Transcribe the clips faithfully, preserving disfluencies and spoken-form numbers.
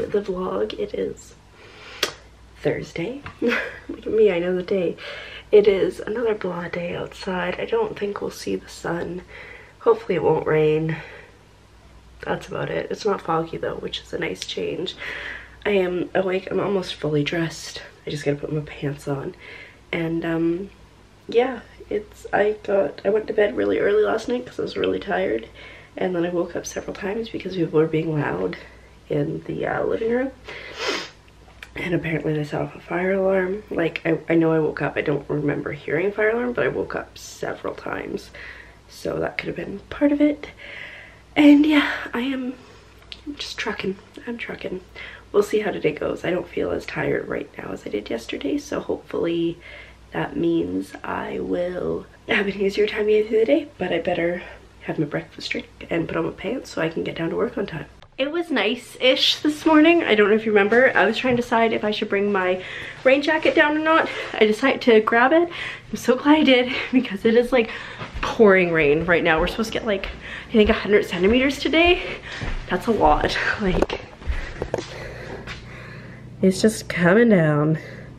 the vlog. It is Thursday. Look at me, I know the day. It is another blah day outside. I don't think we'll see the sun. Hopefully it won't rain. That's about it. It's not foggy though, which is a nice change. I am awake. I'm almost fully dressed. I just gotta put my pants on. And um, yeah, it's, I got, I went to bed really early last night because I was really tired. And then I woke up several times because people were being loud in the uh, living room. And apparently they set off a fire alarm. Like, I, I know I woke up. I don't remember hearing a fire alarm, but I woke up several times. So that could have been part of it. And yeah, I am I'm just trucking. I'm trucking. We'll see how today goes. I don't feel as tired right now as I did yesterday. So hopefully that means I will have an easier time getting through the day. But I better have my breakfast drink and put on my pants so I can get down to work on time. It was nice-ish this morning. I don't know if you remember. I was trying to decide if I should bring my rain jacket down or not. I decided to grab it. I'm so glad I did because it is like pouring rain right now. We're supposed to get like, I think one hundred centimeters today. That's a lot. Like, it's just coming down.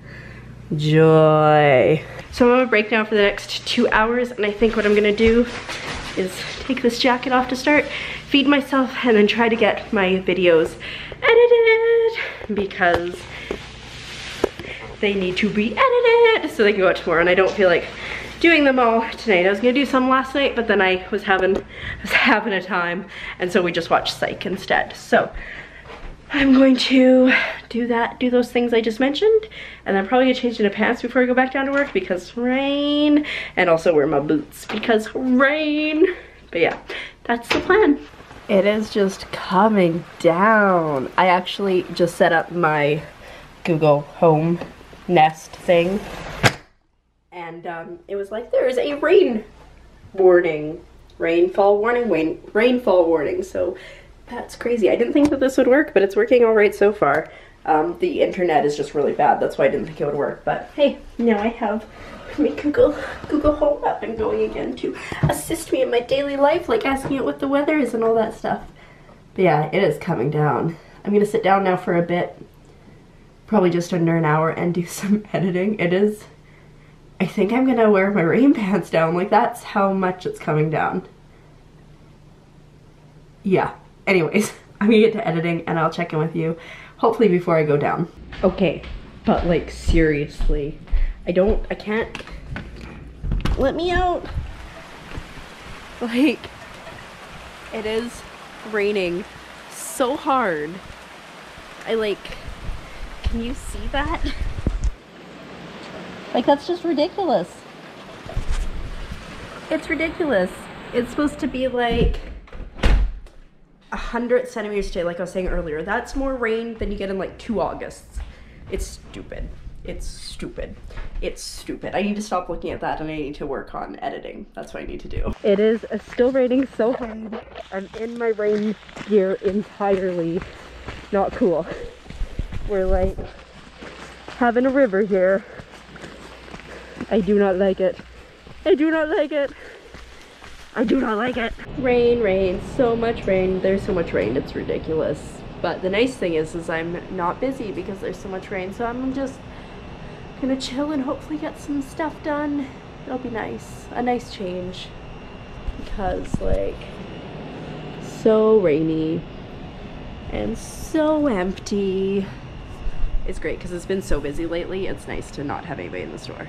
Joy. So I'm on a break now for the next two hours and I think what I'm gonna do is take this jacket off to start, feed myself, and then try to get my videos edited because they need to be edited so they can go out tomorrow, and I don't feel like doing them all tonight. I was gonna do some last night, but then I was having I was having a time, and so we just watched Psych instead. So I'm going to do that, do those things I just mentioned, and then probably gonna change into pants before I go back down to work because rain, and also wear my boots because rain. But yeah, that's the plan. It is just coming down. I actually just set up my Google Home Nest thing, and um, it was like, there is a rain warning, rainfall warning, rain, rainfall warning, so that's crazy. I didn't think that this would work, but it's working all right so far. Um, the internet is just really bad. That's why I didn't think it would work. But hey, now I have my Google, Google Home up and going again to assist me in my daily life, like asking it what the weather is and all that stuff. But yeah, it is coming down. I'm gonna sit down now for a bit, probably just under an hour, and do some editing. It is, I think I'm gonna wear my rain pants down. Like, that's how much it's coming down. Yeah. Anyways, I'm gonna get to editing and I'll check in with you hopefully before I go down. Okay, but like seriously, I don't, I can't, let me out. Like, it is raining so hard. I like, can you see that? Like, that's just ridiculous. It's ridiculous. It's supposed to be like one hundred centimeters today, like I was saying earlier. That's more rain than you get in like two Augusts. It's stupid. It's stupid. It's stupid. I need to stop looking at that and I need to work on editing. That's what I need to do. It is still raining so hard. I'm in my rain gear entirely. Not cool. We're like having a river here. I do not like it. I do not like it. I do not like it. Rain, rain, so much rain. There's so much rain, it's ridiculous. But the nice thing is, is I'm not busy because there's so much rain. So I'm just gonna chill and hopefully get some stuff done. It'll be nice, a nice change. Because like, so rainy and so empty. It's great because it's been so busy lately. It's nice to not have anybody in the store.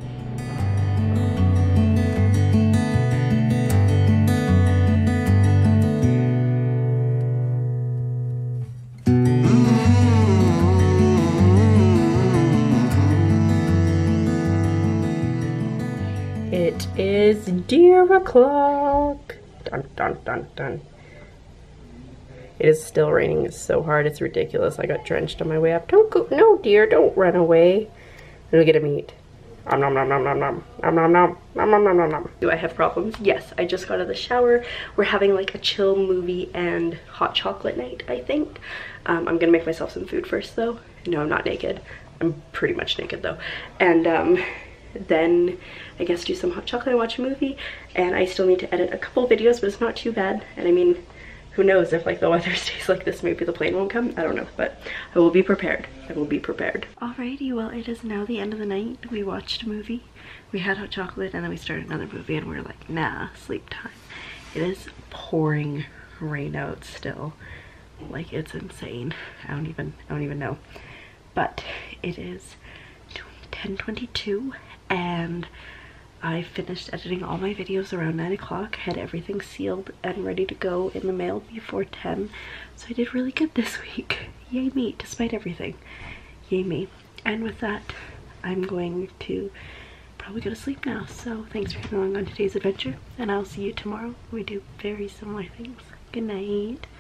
It is deer o'clock. Dun dun dun dun. It is still raining. It's so hard. It's ridiculous. I got drenched on my way up. Don't go. No, dear. Don't run away. It'll get a meat. Nom nom nom nom nom nom nom nom nom nom nom nom nom nom. Do I have problems? Yes. I just got out of the shower. We're having like a chill movie and hot chocolate night, I think. Um, I'm gonna make myself some food first though. No, I'm not naked. I'm pretty much naked though. And um, then I guess do some hot chocolate and watch a movie. And I still need to edit a couple videos, but it's not too bad. And I mean, who knows if like the weather stays like this, maybe the plane won't come. I don't know, but I will be prepared. I will be prepared. Alrighty, well, it is now the end of the night. We watched a movie, we had hot chocolate, and then we started another movie, and we were like, nah, sleep time. It is pouring rain out still. Like, it's insane. I don't even, I don't even know. But it is ten twenty-two, and I finished editing all my videos around nine o'clock, had everything sealed and ready to go in the mail before ten. So I did really good this week. Yay me, despite everything. Yay me. And with that, I'm going to probably go to sleep now. So thanks for coming along on today's adventure, and I'll see you tomorrow when we do very similar things. Good night.